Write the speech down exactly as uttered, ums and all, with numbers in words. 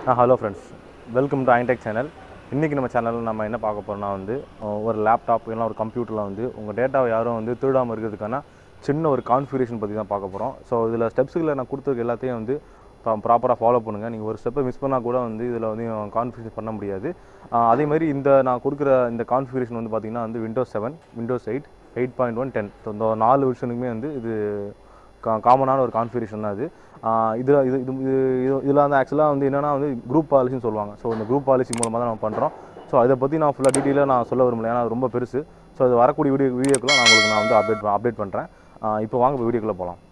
Hello friends, welcome to iTech channel. இன்னைக்கு நம்ம சேனல்ல நம்ம என்ன பார்க்க போறோம்னா வந்து ஒரு லேப்டாப் இல்ல ஒரு கம்ப்யூட்டர்ல வந்து உங்க டேட்டாவை யாரும் வந்து திருடாம இருக்கிறதுக்கான சின்ன ஒரு கான்ஃபிகரேஷன் பத்தி தான் பார்க்க போறோம். சோ இதுல ஸ்டெப்ஸ்களை நான் கொடுத்திருக்க எல்லாத்தையும் வந்து ப்ராப்பரா ஃபாலோ பண்ணுங்க. நீங்க ஒரு ஸ்டெப்பை மிஸ் பண்ணா கூட வந்து இதுல வந்து கான்ஃபிகரேஷன் பண்ண முடியாது. அதே மாதிரி இந்த நான் கொடுக்கிற இந்த கான்ஃபிகரேஷன் வந்து பாத்தீங்கன்னா வந்து Windows seven, Windows eight, eight point one, ten இந்த நாலு வெர்ஷனுக்குமே வந்து இது காமனான ஒரு கான்ஃபிகரேஷன் தான் அது. இது இது இது இதில் வந்து ஆக்சுவலாக வந்து என்னென்னா வந்து குரூப் பாலிசின்னு சொல்லுவாங்க. ஸோ இந்த குரூப் பாலிசி மூலமாக தான் நம்ம பண்ணுறோம். ஸோ அதை பற்றி நான் ஃபுல்லாக டீட்டெயிலாக நான் சொல்ல விரும்பல, ஏன்னா அது ரொம்ப பெருசு. ஸோ அது வரக்கூடிய வீடியோ வீடியோக்குள்ள நான் உங்களுக்கு நான் வந்து அப்டேட் அப்டேட் பண்ணுறேன். இப்போ வாங்க இப்போ வீடியோக்குள்ளே போகலாம்.